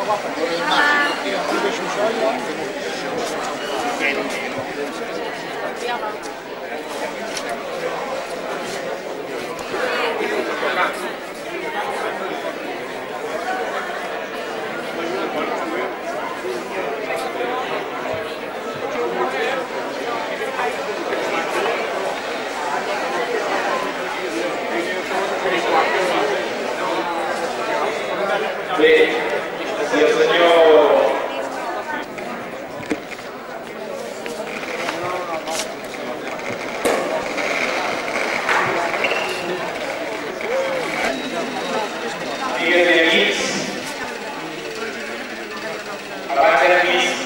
Bé, si el senyor... Digues de amics, abans hem vist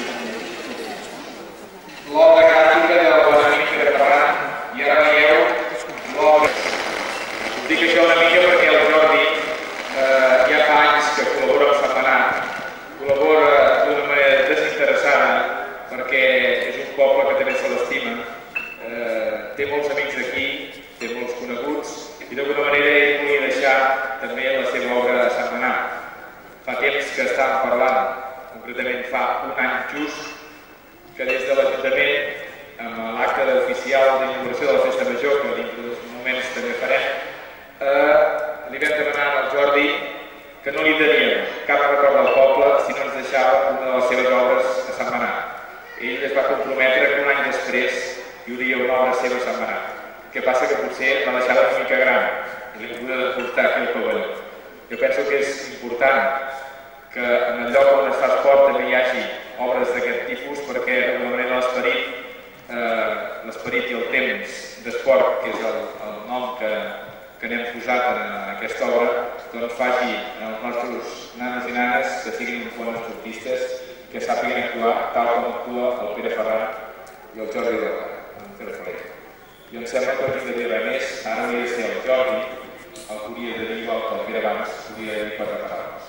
l'obra gràfica del bon amic de Ferran i ara veieu l'obra. Us dic això una mica perquè el Jordi ja fa anys que col·labora amb Sentmenat, col·labora d'una manera desinteressada perquè és un poble que també se l'estima, té molts amics d'aquí, té molts coneguts i d'alguna manera ell volia deixar també la seva obra a Sentmenat. Fa temps que estàvem parlant, concretament fa un any just, que des de l'Ajuntament, amb l'acte oficial d'inauguració de la Festa Major, que dintre dels moments també farem, li vam demanar al Jordi que no li teníem cap record del poble si no ens deixava una de les seves obres a Sentmenat. Ell es va comprometre que un any després hi hauria una obra seva a Sentmenat. El que passa que potser l'ha deixada una mica gran i li hem de portar aquí al pavelló. Jo penso que és important que en el lloc on es fa esport també hi hagi obres d'aquest tipus perquè d'alguna manera l'esperit i el temps d'esport, que és el nom que n'hem posat en aquesta obra, doncs faci als nostres nanes i nanes que siguin uns bons esportistes, que sàpiguen actuar tal com actua el Pere Ferran i el Jordi Roca, en Pere Ferrer. I em sembla que no tinc de dir res més, ara hauria de ser el Jordi el que hauria de dir, igual que el Pere abans, hauria de dir 4 paraules.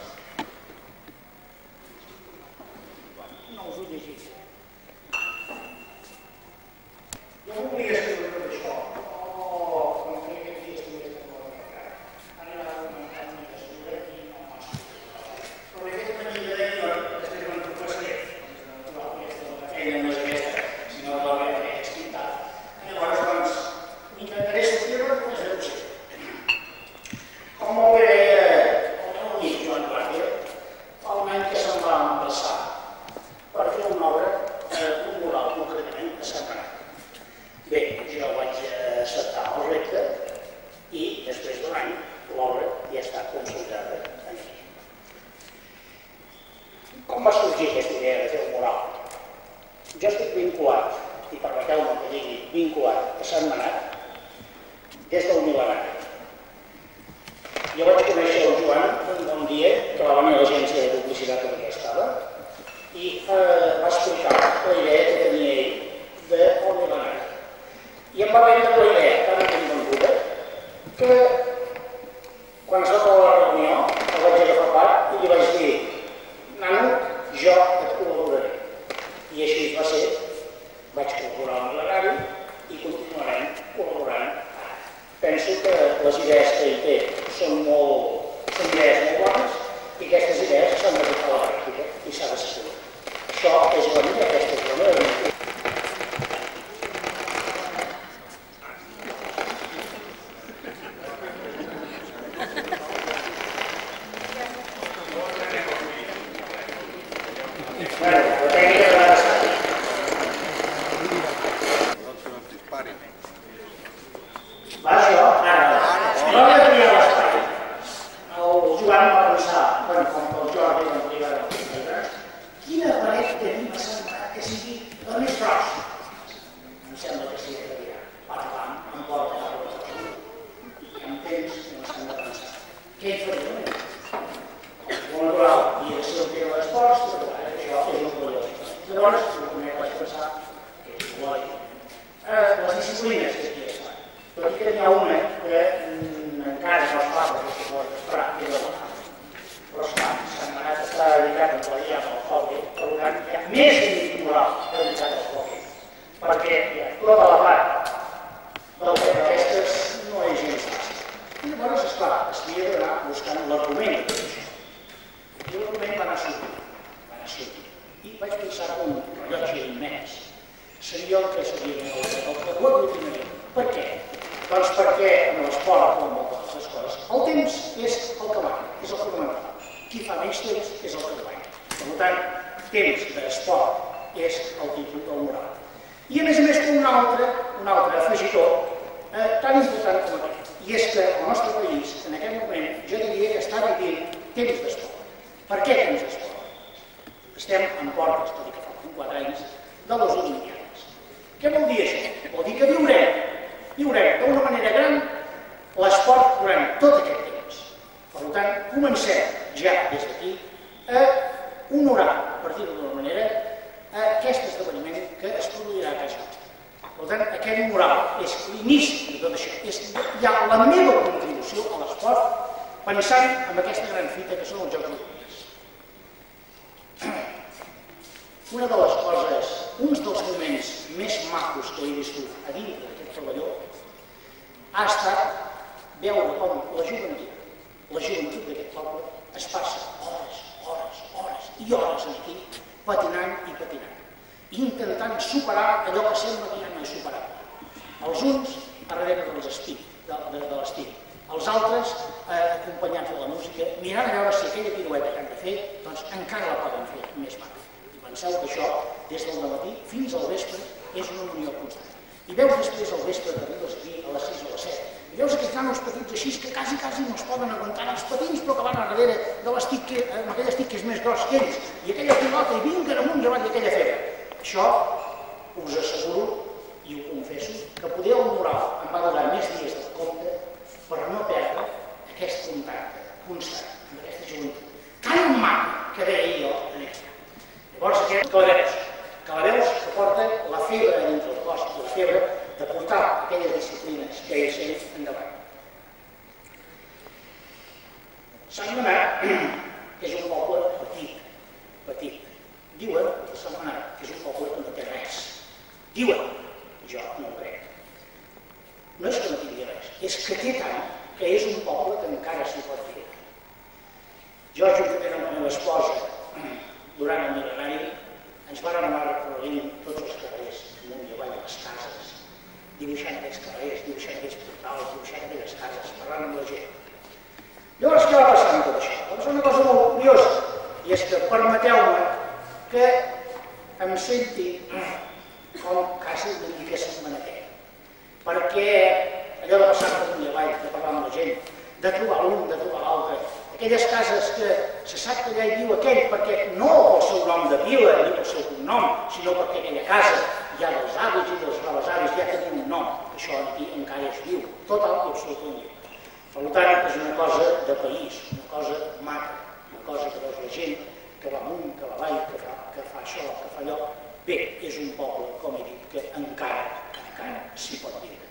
No us ho llegiré. Jo volia escriure tot això, però com que aquest dia estudiat amb la Ferran, ara hi ha una escriure i no m'ha escrit. Però aquest matí de dir, després quan ho passaré, la feina no és aquesta, sinó que la feina és pintada. Llavors, doncs, m'intentaré sortir-me només de possible. Com molt bé deia el meu amic Joan Guàrdia, fa un any que se'm va empassar per fer una obra, un mural concretament, a Sentmenat. Bé, jo vaig acceptar el repte i després d'un any l'obra ja està consolidada aquí. Com va sorgir aquesta idea de fer un mural? Jo estic vinculat, i permeteu-me que digui vinculat a Sentmenat, des del mil·lenari. Jo vaig conèixer el Joan un bon dia, trobant a l'agència de publicitat en què estava, i va explicar la idea que tenia ell del mil·lenari. I em va vendre la idea tan convenguda que quan es va acabar la reunió el vaig agafar part i li vaig dir: nano, jo et col·laboraré. I així va ser. Vaig col·laborar amb l'Arari i continuarem col·laborant. Penso que les idees que ell té són idees molt bones i aquestes idees s'han de portar a la pràctica i s'ha de seguir. Això és la meva, aquesta és la meva. La tècnica de l'estat. Va això, ara, no he de triar l'espai. El Joan va pensar, com el Jordi en privat, quina paret tenim a Sentmenat que sigui la més perquè en l'esport, com moltes altres coses, el temps és el que guanya, és el fonamental. Qui fa menys temps és el que guanya. Per tant, temps d'esport és el títol del moral. I a més té un altre afegitó tan important com aquest. I és que el nostre país, en aquest moment, jo diria que està vivint temps d'esport. Per què temps d'esport? Estem en portes, tot i que falten 4 anys, de les Olimpiades. Què vol dir això? Vol dir que viurem d'una manera gran l'esport durant tot aquest temps. Per tant, comencem ja des d'aquí a honorar, per dir-ho d'una manera, aquest esdeveniment que es produirà a casa nostra. Per tant, aquest moral és l'inici de tot això. És ja la meva contribució a l'esport pensant en aquesta gran fita que són els Jocs Olímpics. Una de les coses, uns dels moments més macos que he viscut a dintre d'aquest pavelló ha estat veure com la joventut d'aquest poble es passa hores i hores aquí patinant i patinant, intentant superar allò que sembla que ja no és superable. Els uns darrere de l'estic, els altres acompanyats de la música, mirant a veure si aquella pirueta que han de fer, doncs encara la poden fer més maca. I penseu que això, des del matí fins al vespre, és una unió constant. I veus després al vespre que arribes aquí a les 6 o a les 7, i veus aquests nanos petits així que quasi no es poden aguantar els patins, però que van a darrere de l'estic, amb aquell estic que és més gros que ells, i aquella pilota, i vinguen amunt i avall d'aquella febre. Això us asseguro, i ho confesso, que poder el moral em va donar més dies del compte per no perdre aquest contacte constant amb aquesta joventut tan maca que deia jo en ella. Llavors, aquest Calaveus que porta la febre dintre el cos, la febre de portar aquelles disciplines que és ell endavant. Sant Manat és un poble petit. Diuen que Sant Manat és un poble que no té res. Diuen, jo no ho crec. No és que no tingui res, és que té tant que és un poble que encara s'hi pot dir. Jo, juntament amb la meva esposa, durant el mil·lenari, ens vàrem anar recorrent tots els carrers, amunt i avall de les cases, dibuixant aquests carrers, dibuixant aquests portals, dibuixant aquelles cases, parlant amb la gent. Llavors, què va passar amb tot això? Doncs una cosa molt curiosa, i és que permeteu-me que em senti com quasi una mica setmanater, perquè allò de passar amunt i avall, de parlar amb la gent, de trobar l'un, de trobar l'altre, aquelles cases que se sap que allà hi viu aquell perquè no pel seu nom de vila ni pel seu cognom, sinó perquè aquella casa ja dels avis i dels rebesavis ja tenen un nom, que això aquí encara es viu, total i absolutament. Per tant, és una cosa de país, una cosa maca, una cosa que veus la gent, que va amunt, que va avall, que fa això, que fa allò. Bé, és un poble, com he dit, que encara s'hi pot viure.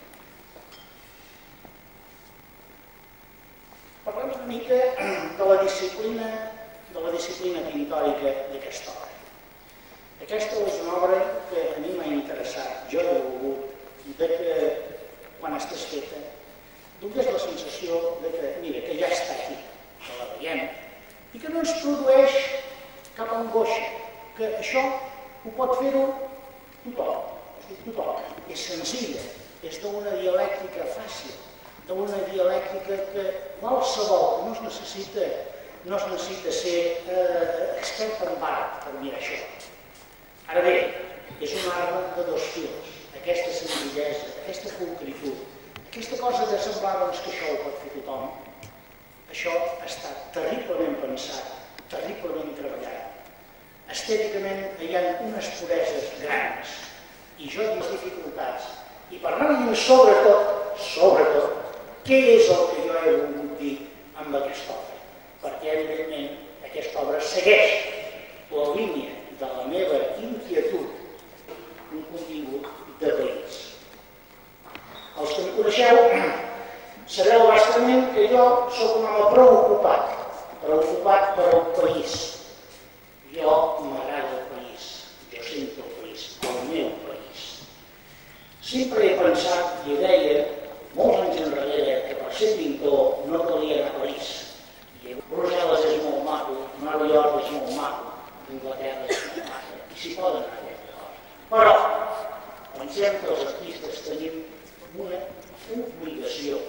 Parlem una mica de la disciplina pictòrica d'aquesta obra. Aquesta és una obra que a mi m'ha interessat. Jo he volgut que, quan estàs feta, donés la sensació que, mira, que ja està aquí, que la veiem, i que no ens produeix cap angoixa, que això ho pot fer-ho tothom. És senzilla, és d'una dialèctica fàcil, d'una dialèctica que qualsevol no es necessita ser expert en art per mirar això. Ara bé, és una arma de dos fils, aquesta senzillesa, aquesta pulcritud, aquesta cosa de semblar que això ho pot fer tothom, això ha estat terriblement pensat, terriblement treballat. Estèticament hi ha unes pureses grans, i jo dic les dificultats, i per anar-hi sobretot, què és el que jo he volgut dir amb aquesta obra? Perquè, evidentment, aquesta obra segueix la línia de la meva inquietud, un contingut de país. Els que em coneixeu sabreu bastament que jo soc un home preocupat per el país. Jo m'agrada el país, jo sento el país, el meu país. Sempre he pensat i deia, molts anys enrere, que per ser pintor no calia anar a París. Brussel·les és molt maco, Nova York és molt maco, Anglaterra és molt maco, i s'hi poden anar a aquesta cosa. Però pensem que els artistes tenim una obligació obligació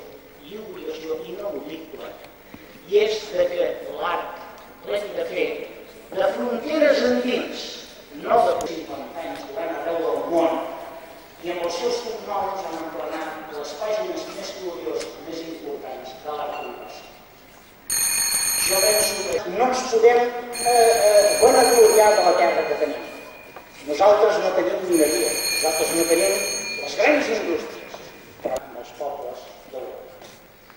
inamovible, i és que l'art l'hem de fer de fronteres endins, no de 50 anys govern arreu del món, i amb els seus cognoms han emplenat les pàgines més glorioses, més importants de l'art universal. Jo penso que no ens podem vanagloriar de la terra que tenim. Nosaltres no tenim mineria, nosaltres no tenim les grans indústries, però els pobles d'Europa.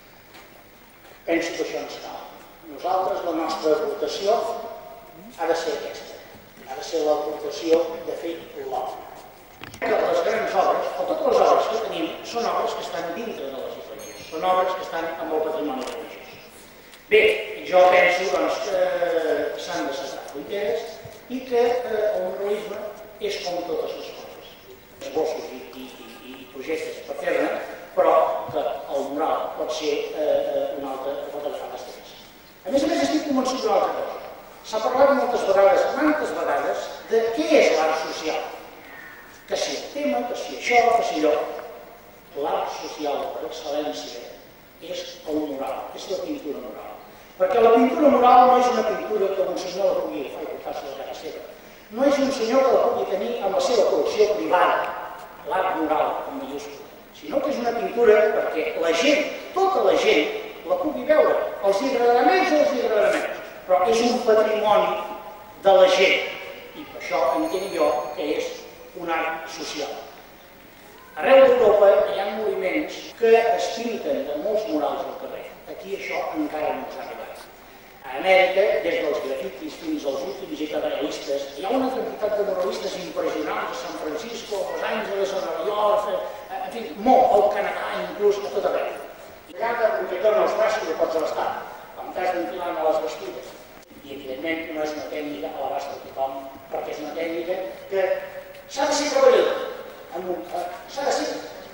Penso que això ens cal. Nosaltres, la nostra aportació ha de ser aquesta, ha de ser l'aportació de fer l'obra. Les grans obres, o totes les obres que tenim, són obres que estan dintre de les llibreries, són obres que estan amb el patrimoni religiós. Bé, jo penso que s'han de cessar fronteres i que el muralisme és com totes les coses. Esbossos i projectes per fer-ne, però que el mural pot ser una altra, pot agafar les temps. A més, estic convençut d'una altra cosa. S'ha parlat moltes vegades, de què és l'art social. Que si el tema, que si això, que si allò. L'art social per excel·lència és el mural, és la pintura mural. Perquè la pintura mural no és una pintura que un senyor la pugui fer portar-se a casa seva. No és un senyor que la pugui tenir en la seva col·lecció privada, l'art mural en majúscula, sinó que és una pintura perquè la gent, tota la gent, la pugui veure. Els agradarà més o els agradarà menys, però és un patrimoni de la gent. I per això entenc jo que és un art social. Arreu d'Europa hi ha moviments que es pinten de molts murals al carrer. Aquí això encara no s'ha arribat. A Amèrica, des dels grafitis fins als últims hiperrealistes, hi ha una quantitat de muralistes impressionants a San Francisco, a Los Angeles, a Nova York, en fi, molt, al Canadà, inclús a tot arreu. I cada que torna els braços ho pots abastar, com t'has d'enfilar a les vestides. I evidentment no és una tècnica a l'abast de tothom, perquè és una tècnica que s'ha de ser treballador. S'ha de ser.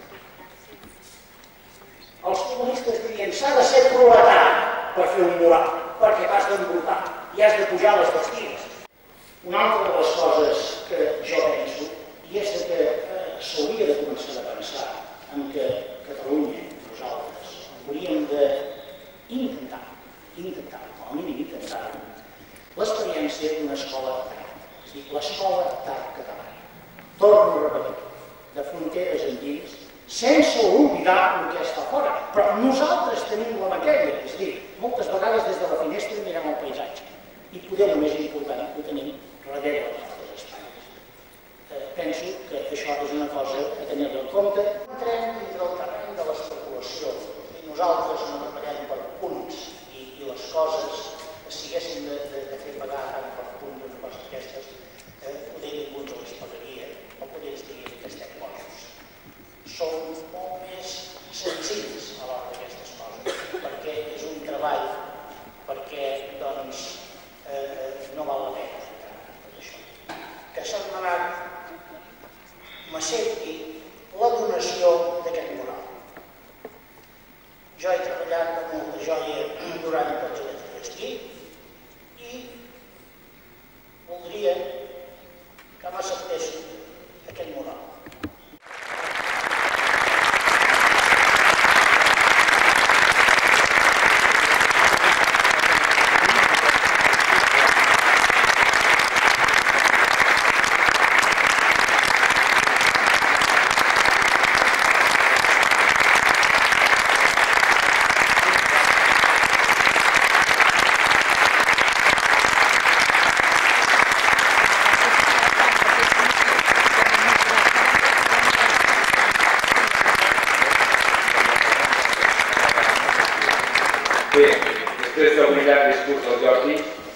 Els comunistes dirien s'ha de ser proletari per fer un mural, perquè t'has d'embrutar i has de pujar les vestides. Una altra de les coses que jo penso, i és que s'hauria de començar a pensar en que Catalunya, nosaltres, hauríem d'intentar, com a mínim intentar, l'experiència d'una escola d'art, és a dir, l'escola d'art catalana. Torno a repetir, de fronteres endins, sense oblidar el que està fora. Però nosaltres tenim la matèria, és a dir, moltes vegades des de la finestra mirem el paisatge i poder el més important ho tenim darrere de les nostres espatlles. Penso que això és una cosa a tenir en compte. Entrem dintre el terreny de l'especulació i nosaltres no treballem per punts i les coses, si haguéssim de fer pagar tant per punt d'una cosa d'aquestes, poder ningú ens les pagaria o poder ens diria que estem bojos. Som molt més senzills a l'hora d'aquestes coses, perquè és un treball, perquè doncs no val la pena tot això. Que s'ha demanat m'accepti la donació d'aquest mural. Jo he treballat amb molta joia durant tots els dies aquí i voldria que m'acceptessin aquest mural. Bé, després del brillant discurs del Jordi,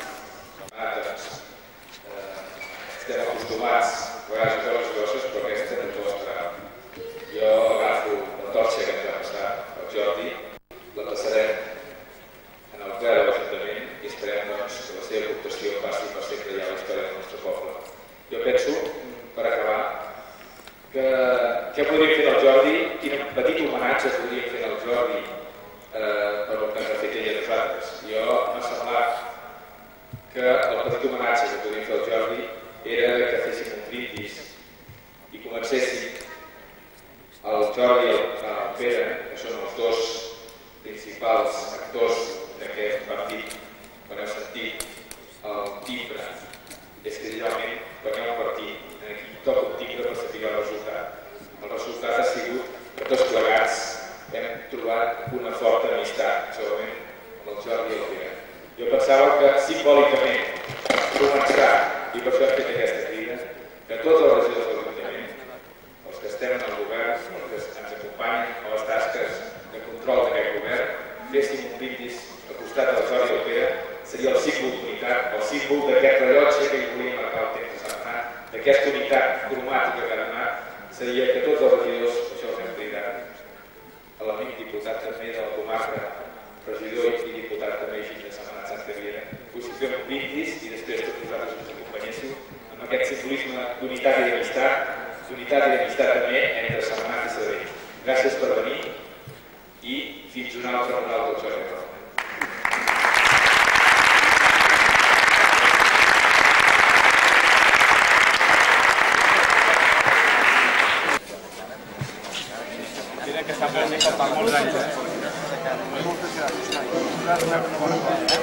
estem acostumats a vegades a fer les coses, però aquesta no ens ho esperàvem. Jo agafo la torxa que ens va passar al Jordi, la passarem en el ple de l'Ajuntament i esperem doncs, que la seva aportació passi per sempre ja a la història del nostre poble. Jo penso, per acabar, que què podríem fer del Jordi, quin petit homenatge podríem fer del Jordi per el que ens ha fet ella a nosaltres. Jo m'ha semblat que el petit homenatge que podríem fer al Jordi era que féssim un brindis i comencéssim el Jordi i el Pere, que són els dos principals actors d'aquest partit, quan heu sentit el timbre, és que realment quan hi ha un partit aquí toca un timbre per saber el resultat. El resultat ha sigut que tots plegats hem trobat una forta amistat, segurament amb el Jordi i el Pere. Jo pensava que simbòlicament començar, i per això hem fet aquesta crida, que tots els regidors de l'Ajuntament, els que estem en el govern, els que ens acompanyen a les tasques de control d'aquest govern, féssim un brindis al costat del Jordi i el Pere, seria el símbol d'unitat, el símbol d'aquest rellotge que hi volia marcar el temps de setmanat, d'aquesta unitat cromàtica que ha donat, seria que tots els regidors, això els hem cridat, a l'amic diputat també de la comarca, regidor i diputat també així de Setmanat Sant Xavier, us fem un brindis i després tots vosaltres us acompanyéssiu amb aquest simbolisme d'unitat i d'amistat també entre Setmanat i Sabadell. Gràcies per venir i fins una altra vegada del Jordi. Que està present per molts anys. Moltes gràcies.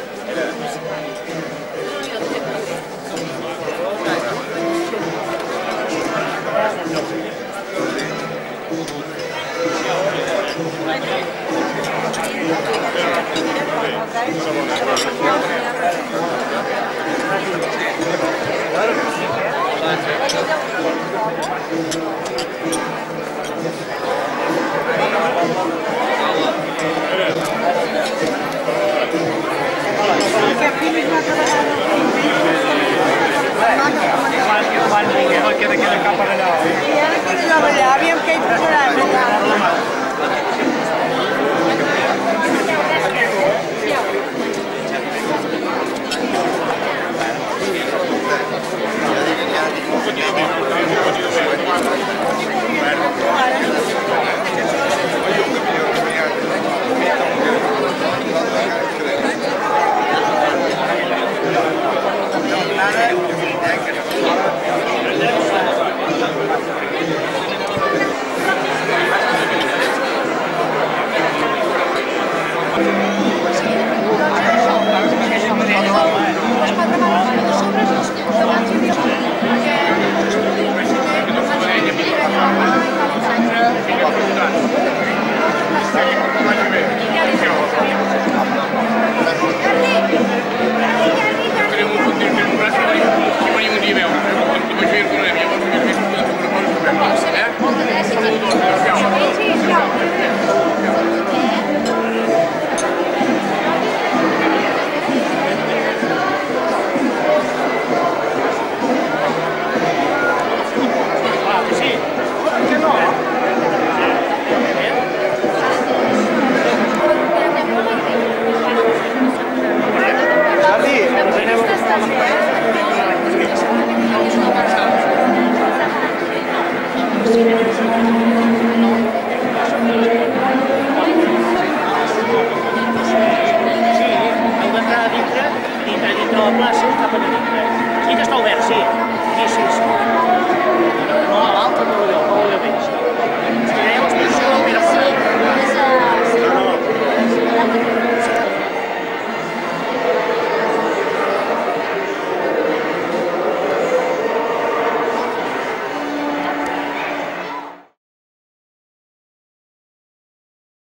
Sí que està obert, sí.